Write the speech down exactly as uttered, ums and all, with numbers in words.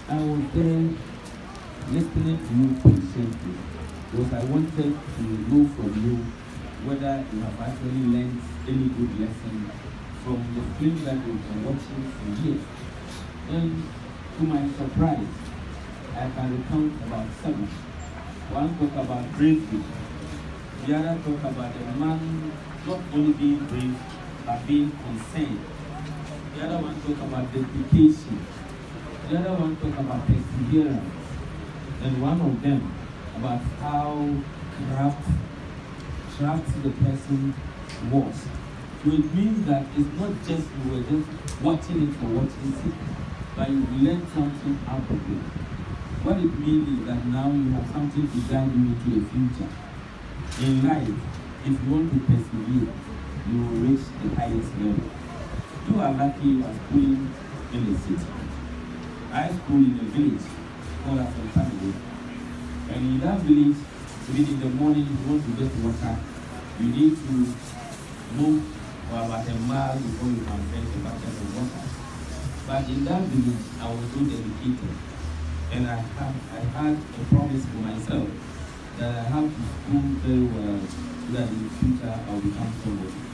I was there listening to you patiently because I wanted to know from you whether you have actually learned any good lesson from the film that you've been watching for years. And to my surprise, I can recount about seven. One talk about bravery, the other talk about a man not only being brave but being concerned. The other one talk about dedication. The other one talk about perseverance. And one of them about how craft, craft the person was. So it means that it's not just you were just watching it for watching it, but you learned something out of it. What it means is that now you have something to guide you into the future. In life, if you want to persevere, you will reach the highest level. You are lucky you are schooling in the city. I school in a village called Afro family. And in that village, even in the morning, if you want to get water, you need to move for about a mile before you can fetch a bucket of water. But in that village, I was so dedicated. And I had, I had a promise for myself that I have to school very well so that in the future I'll become somebody.